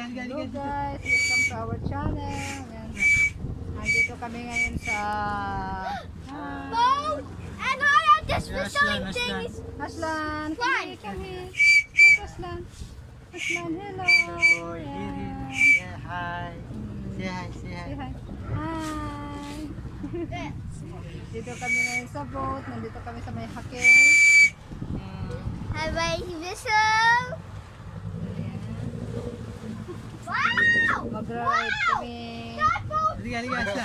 Hello guys, welcome to our channel. Ayan. Nandito kami ngayon sa boat and I am just selling things. Aslan, Fine. kami. Yes, Aslan. Aslan, hello. Yeah, hi. Say hi, say hi. Say hi. Hi. Dito kami ngayon sa boat. Nandito kami sa may hakil. Have a whistle. Wow! Mag-ride kami. That boat Liga, liga, Aslan.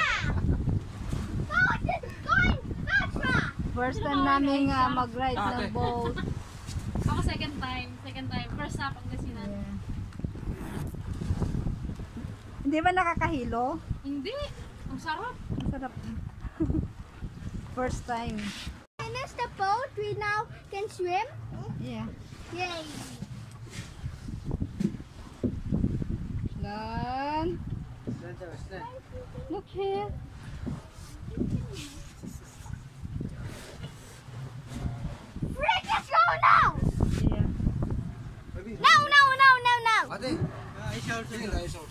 boat is going extra. First time namin mag-ride ng boat. Ako second time. First sa Pangasinan. Yeah. Hindi ba nakakahilo? Hindi. Ang sarap. Ang sarap. First time. Finish the boat. We now can swim. Yeah. Yay! Aslan. Look here. Rick, let's go now! Yeah. No, no, no, no, no! Ate, Aisha also.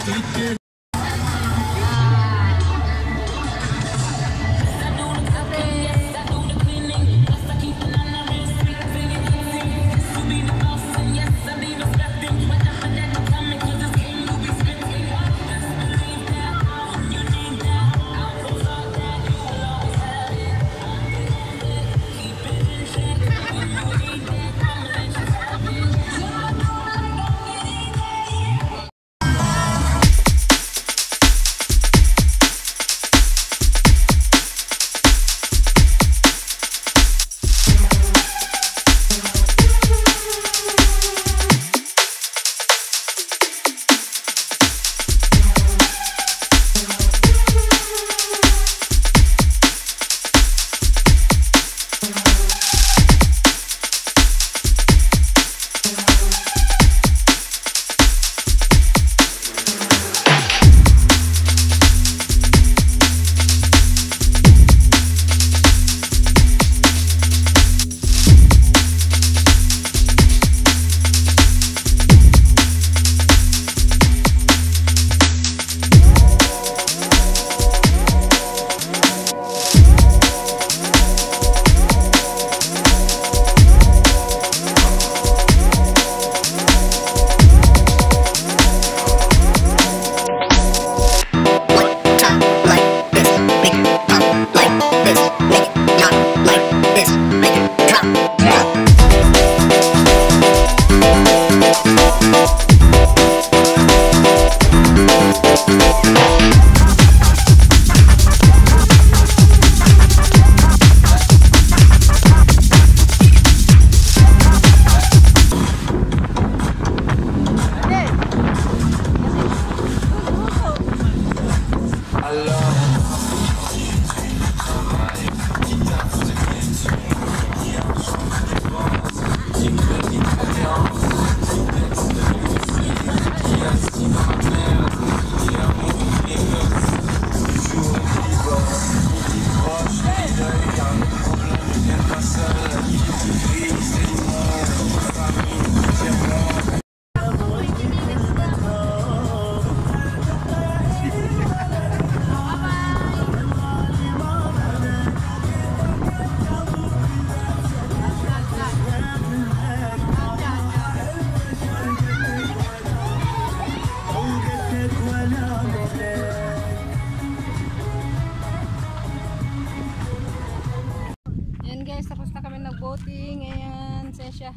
Yan guys, tapos na kami nag-boating. Ayan, sesya.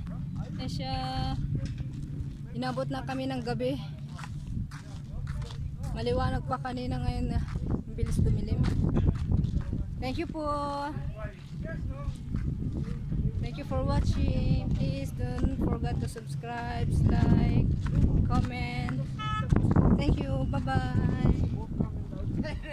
Inabot na kami ng gabi. Maliwanag pa kanina, ngayon na bilis dumilim. Thank you po. Thank you for watching. Please don't forget to subscribe, like, comment. Thank you. Bye-bye.